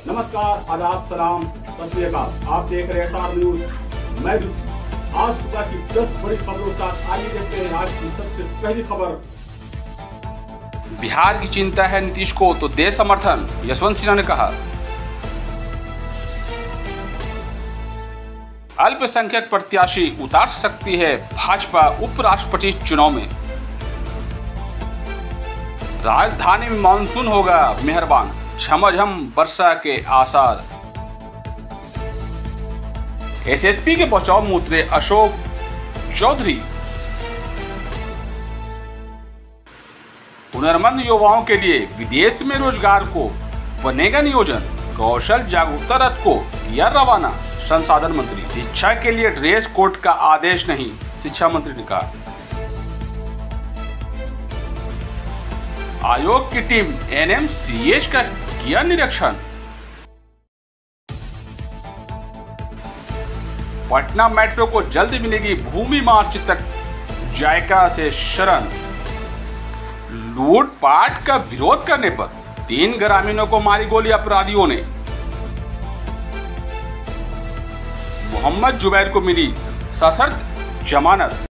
नमस्कार, आदाब, सलाम, सत श्री अकाल। आप देख रहे हैं SR न्यूज। मैं रुचि। आज सुबह की 10 बड़ी खबरों के साथ आइए देखते हैं आज की सबसे पहली खबर। बिहार की चिंता है नीतीश को तो दे समर्थन, यशवंत सिन्हा ने कहा। अल्पसंख्यक प्रत्याशी उतार सकती है भाजपा उपराष्ट्रपति चुनाव में। राजधानी में मानसून होगा मेहरबान, झमाझम वर्षा के आसार। एसएसपी के बचाव में उतरे अशोक चौधरी। हुनरमंद युवाओं के लिए विदेश में रोजगार को बनेगा नियोजन, कौशल जागरूकता रथ को किया रवाना संसाधन मंत्री। शिक्षा के लिए ड्रेस कोड का आदेश नहीं, शिक्षा मंत्री ने कहा। आयोग की टीम NMCH का किया निरीक्षण। पटना मेट्रो को जल्द मिलेगी भूमि मार्च तक जायका से शरण। लूटपाट का विरोध करने पर 3 ग्रामीणों को मारी गोली अपराधियों ने। मोहम्मद जुबैर को मिली सशर्त जमानत।